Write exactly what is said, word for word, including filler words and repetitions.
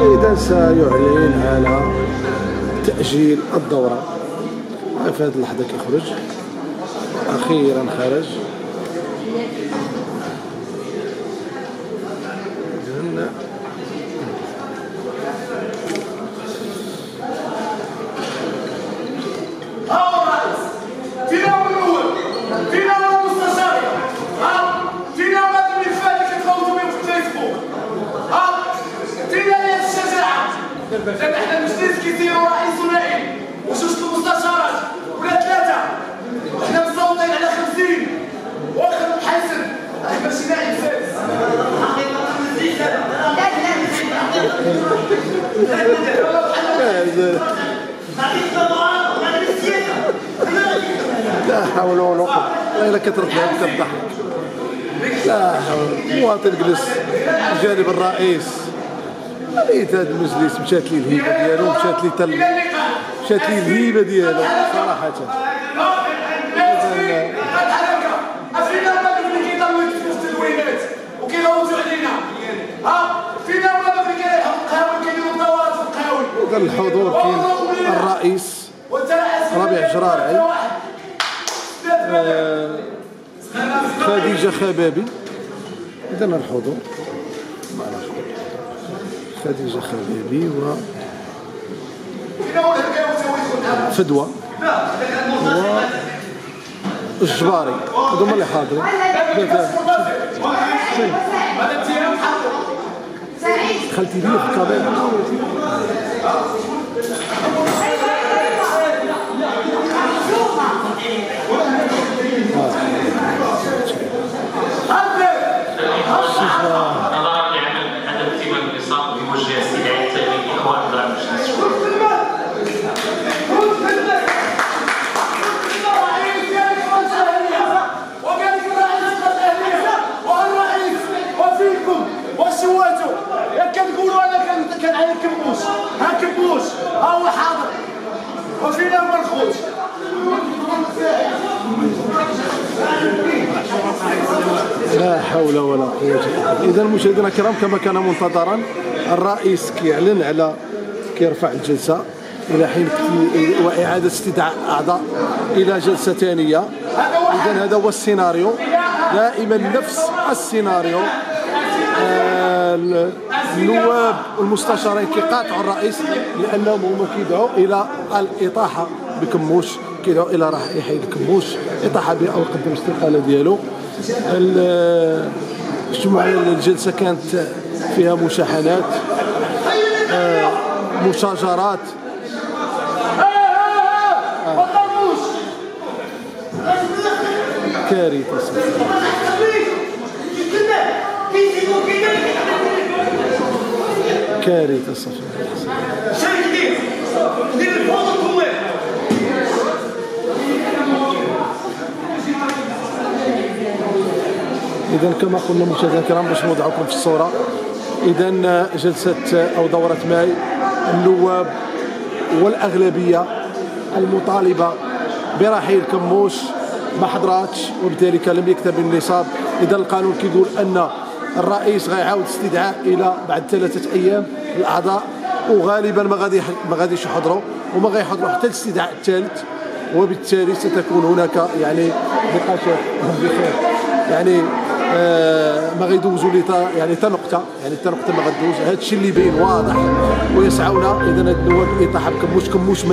إذا سيعلن على تأجيل الدورة. في هذه اللحظة كيخرج، أخيرا خرج. دابا حنا المجلس كيديروا رئيس ونائب وجوج المستشارات ولا ثلاثه، وحنا مصوتين على خمسين واخر حسن راه ماشي نائب فارس. لا حول ولا قوة إلا كثرت لها كتضحك. لا حول. مواطن جلس جانب الرئيس، ريت هذا المجلس مشات لي الهيبه ديالو، مشات لي تل مشات لي الهيبه ديالو صراحه. فينا هذاك اللي كيضلوا يكتبوا في التدوينات وكيغوتوا علينا، ها فينا هذاك اللي كيريحوا القهاوي كيديروا دورات في القهاوي. اذا الحضور كاين الرئيس ربيع جرارعي، آه خديجه خبابي. اذا الحضور خديجة خبابي و فدوى والجباري، هذوما اللي حاضرين. دخلتي لي في الكاميرا. كنقولوا انا كان على كبوش، ها كبوش ها هو حاضر وفينا ما نخوت. لا حول ولا قوة. إذا مشاهدينا الكرام كما كان منتظرا، الرئيس كيعلن على كيرفع الجلسة إلى حين وإعادة استدعاء أعضاء إلى جلسة ثانية. إذا هذا هو السيناريو، دائما نفس السيناريو. النواب والمستشارين كيقاطعوا الرئيس لانهم هما كيدعوا الى الاطاحه بكموش، كيدعوا الى راح يحيد كموش، اطاحه به او يقدم الاستقاله ديالو. اجتماع الجلسه كانت فيها مشاحنات، مشاجرات، كارثه. كارثة صافي. إذا كما قلنا مشاهدينا الكرام باش نوضعكم في الصورة، إذا جلسة أو دورة ماي النواب والأغلبية المطالبة برحيل كموش ما حضراتش، وبالتالي كان لم يكتب النصاب. إذا القانون كيقول أن الرئيس غيعاود استدعاء الى بعد ثلاثه ايام الاعضاء، وغالبا ما غادي ما غاديش يحضروا وما غيحضروا حتى الاستدعاء الثالث، وبالتالي ستكون هناك يعني نقاشات بخير. يعني آه ما غيدوزوا لي يعني حتى نقطه، يعني حتى نقطه ما غدوز. هذا الشيء اللي باين واضح ويسعونا. اذا النواب الاطاحه بكموش كموش